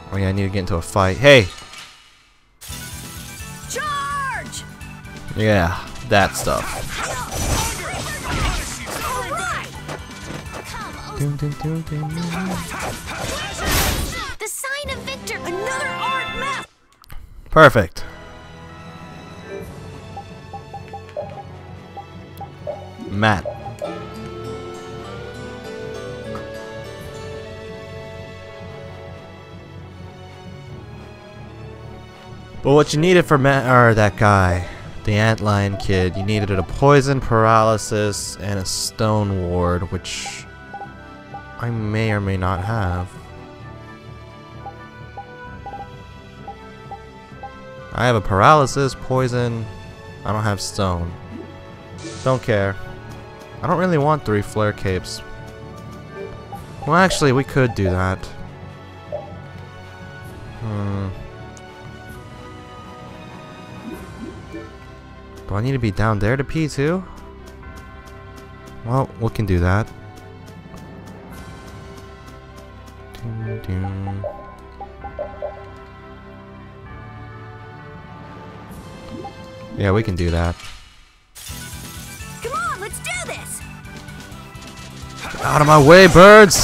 Oh yeah, I need to get into a fight. Hey! Charge! Yeah, that stuff. Dum, dum, dum, dum. The sign of Victor! Another art map! Perfect. Matt. But what you needed for Matt, or that guy, the Antlion kid, you needed a poison, paralysis, and a stone ward, which I may or may not have. I have a paralysis, poison. I don't have stone. Don't care. I don't really want 3 flare capes. Well, actually, we could do that. Do I need to be down there to pee too? Well, we can do that. Dun, dun. Yeah, we can do that. Come on, let's do this! Get out of my way, birds!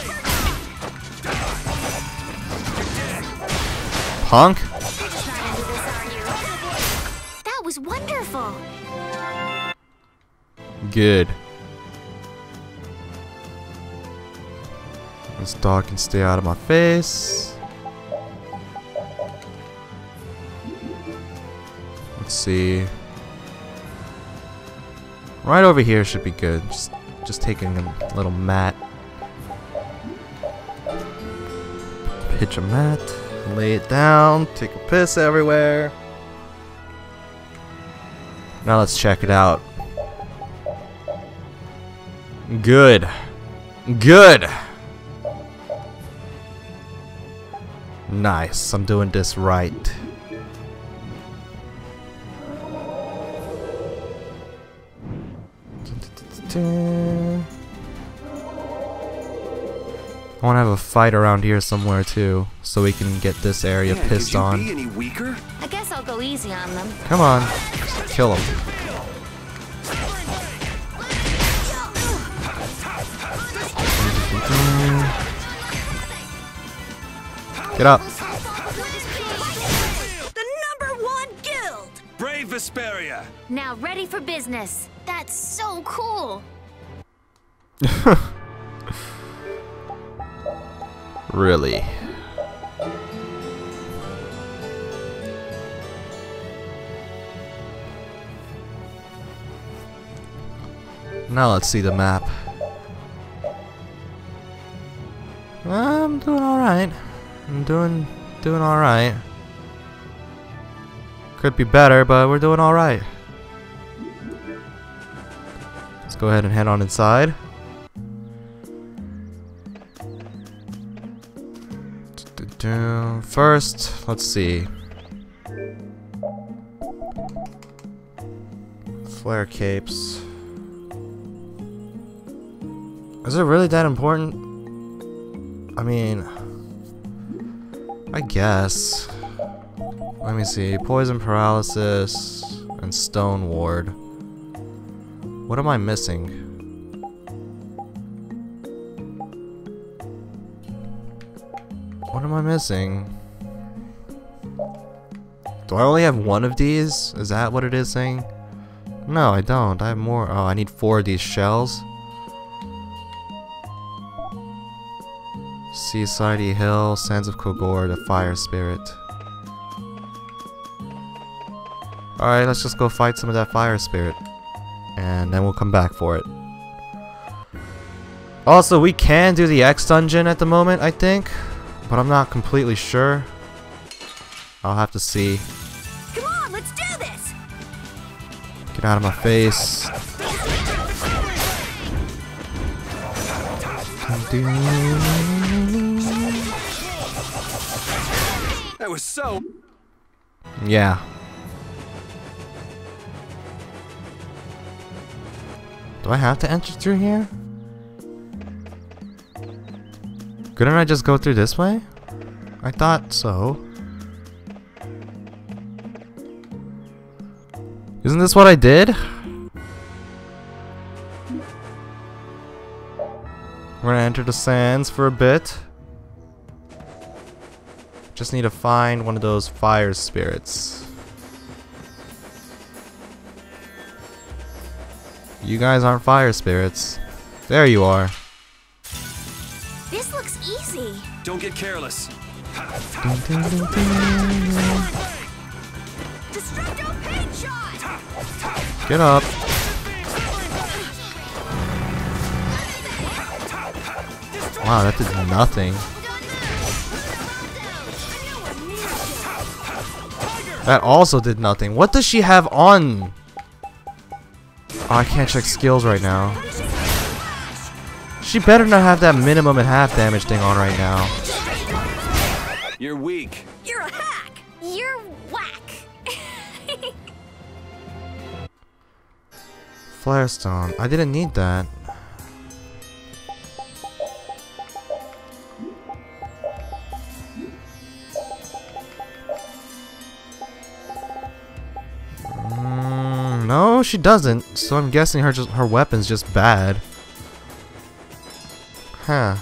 Punk? That was wonderful! Good. This dog can stay out of my face. Let's see. Right over here should be good. Just taking a little mat. Pitch a mat. Lay it down. Take a piss everywhere. Now let's check it out. Good. Good. Nice. I'm doing this right. I want to have a fight around here somewhere too, so we can get this area pissed on. Could you be any weaker? I guess I'll go easy on them. Come on, kill him. Get up. The #1 guild! Brave Vesperia! Now ready for business. That's so cool! Really? Now let's see the map. I'm doing alright. I'm doing alright. Could be better, but we're doing alright. Let's go ahead and head on inside. First, let's see. Flare capes. Is it really that important? I mean, I guess. Let me see. Poison, paralysis, and stone ward. What am I missing? What am I missing? Do I only have one of these? Is that what it is saying? No, I don't. I have more. Oh, I need 4 of these shells. Seaside Hill, Sands of Kogor, the Fire Spirit. Alright, let's just go fight some of that Fire Spirit. And then we'll come back for it. Also, we can do the X dungeon at the moment, I think. But I'm not completely sure. I'll have to see. Come on, let's do this! Get out of my face. That was so... Yeah. Do I have to enter through here? Couldn't I just go through this way? I thought so. Isn't this what I did? We're gonna enter the sands for a bit. Just need to find one of those fire spirits. You guys aren't fire spirits. There you are. This looks easy. Don't get careless. Dun, dun, dun, dun. Destructo paint shot. Get up. Wow, that did nothing. That also did nothing. What does she have on? Oh, I can't check skills right now. She better not have that minimum and half damage thing on right now. You're weak. You're a hack. You're whack. Flare stone. I didn't need that. No, she doesn't. So I'm guessing her weapon's just bad. Huh.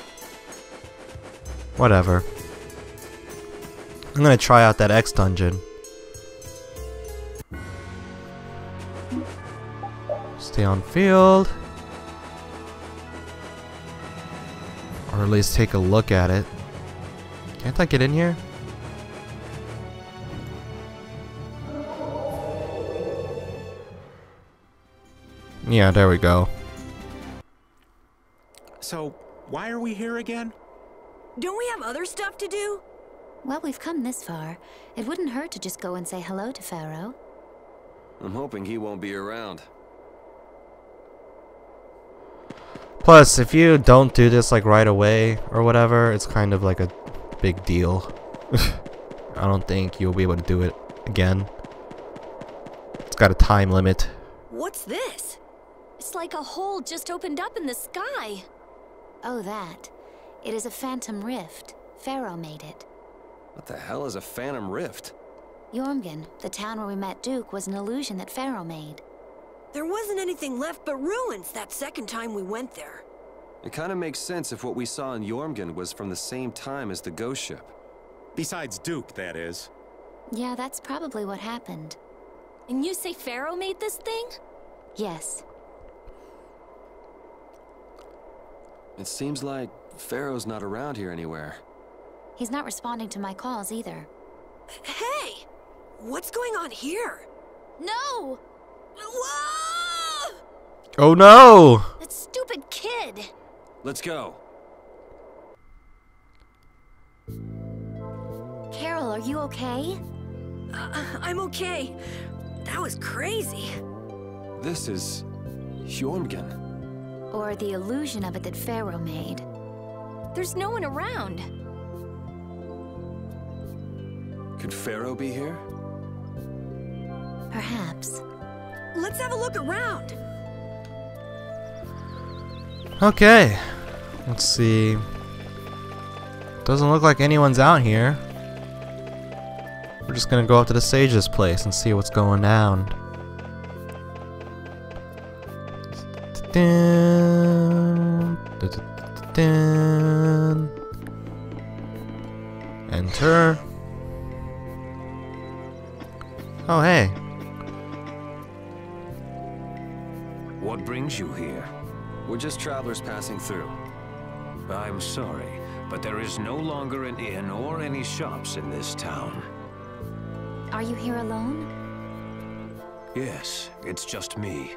Whatever. I'm gonna try out that X dungeon. Stay on field. Or at least take a look at it. Can't I get in here? Yeah, there we go. So, why are we here again? Don't we have other stuff to do? Well, we've come this far. It wouldn't hurt to just go and say hello to Pharaoh. I'm hoping he won't be around. Plus, if you don't do this like right away or whatever, it's kind of like a big deal. I don't think you'll be able to do it again. It's got a time limit. What's this? It's like a hole just opened up in the sky. Oh, that. It is a phantom rift. Pharaoh made it. What the hell is a phantom rift? Jormungand, the town where we met Duke, was an illusion that Pharaoh made. There wasn't anything left but ruins that second time we went there. It kind of makes sense if what we saw in Jormungand was from the same time as the ghost ship. Besides Duke, that is. Yeah, that's probably what happened. And you say Pharaoh made this thing? Yes. It seems like Pharaoh's not around here anywhere. He's not responding to my calls either. Hey! What's going on here? No! Whoa! Oh no! That stupid kid! Let's go. Carol, are you okay? I'm okay. That was crazy. This is Jormungand. Or the illusion of it that Pharaoh made. There's no one around. Could Pharaoh be here? Perhaps. Let's have a look around. Okay. Let's see. Doesn't look like anyone's out here. We're just gonna go up to the sage's place and see what's going down. Dun, dun, dun, dun. Enter. Oh, hey. What brings you here? We're just travelers passing through. I'm sorry, but there is no longer an inn or any shops in this town. Are you here alone? Yes, it's just me.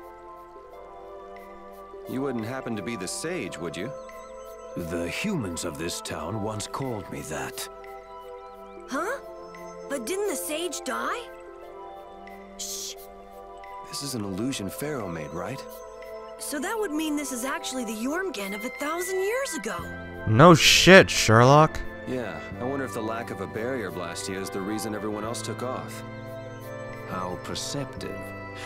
You wouldn't happen to be the sage, would you? The humans of this town once called me that. Huh? But didn't the sage die? Shh. This is an illusion Pharaoh made, right? So that would mean this is actually the Jormungand of 1,000 years ago. No shit, Sherlock. Yeah, I wonder if the lack of a barrier Blastia is the reason everyone else took off. How perceptive.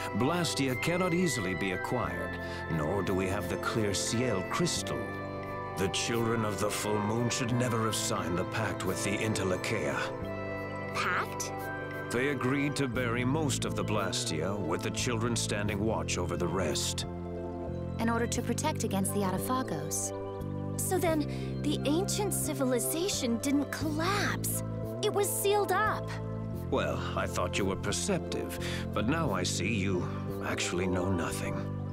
Blastia cannot easily be acquired, nor do we have the clear Ciel crystal. The children of the full moon should never have signed the pact with the Interlakeia. Pact? They agreed to bury most of the Blastia, with the children standing watch over the rest. In order to protect against the Adaphagos. So then, the ancient civilization didn't collapse. It was sealed up. Well, I thought you were perceptive, but now I see you actually know nothing.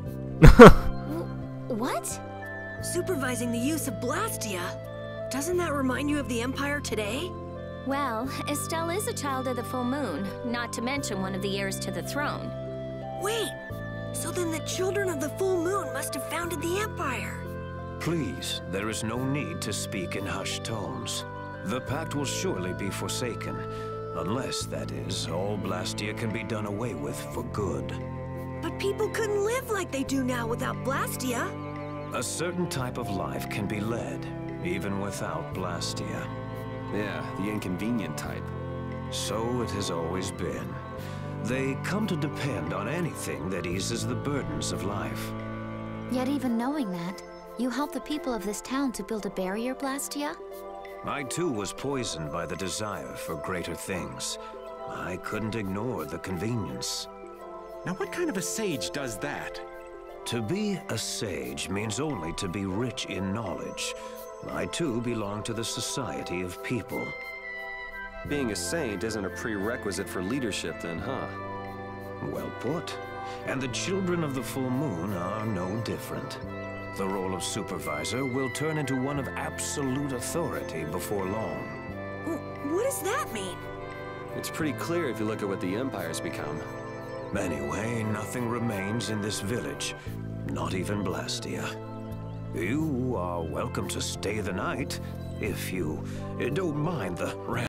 What? Supervising the use of Blastia. Doesn't that remind you of the Empire today? Well, Estelle is a child of the full moon, not to mention one of the heirs to the throne. Wait, so then the children of the full moon must have founded the Empire. Please, there is no need to speak in hushed tones. The pact will surely be forsaken, unless, that is, all Blastia can be done away with for good. But people couldn't live like they do now without Blastia. A certain type of life can be led, even without Blastia. Yeah, the inconvenient type. So it has always been. They come to depend on anything that eases the burdens of life. Yet even knowing that, you helped the people of this town to build a barrier, Blastia? I too was poisoned by the desire for greater things. I couldn't ignore the convenience. Now what kind of a sage does that? To be a sage means only to be rich in knowledge. I too belong to the Society of People. Being a saint isn't a prerequisite for leadership then, huh? Well put. And the children of the full moon are no different. The role of supervisor will turn into one of absolute authority before long. What does that mean? It's pretty clear if you look at what the Empire's become. Anyway, nothing remains in this village. Not even Blastia. You are welcome to stay the night, if you don't mind the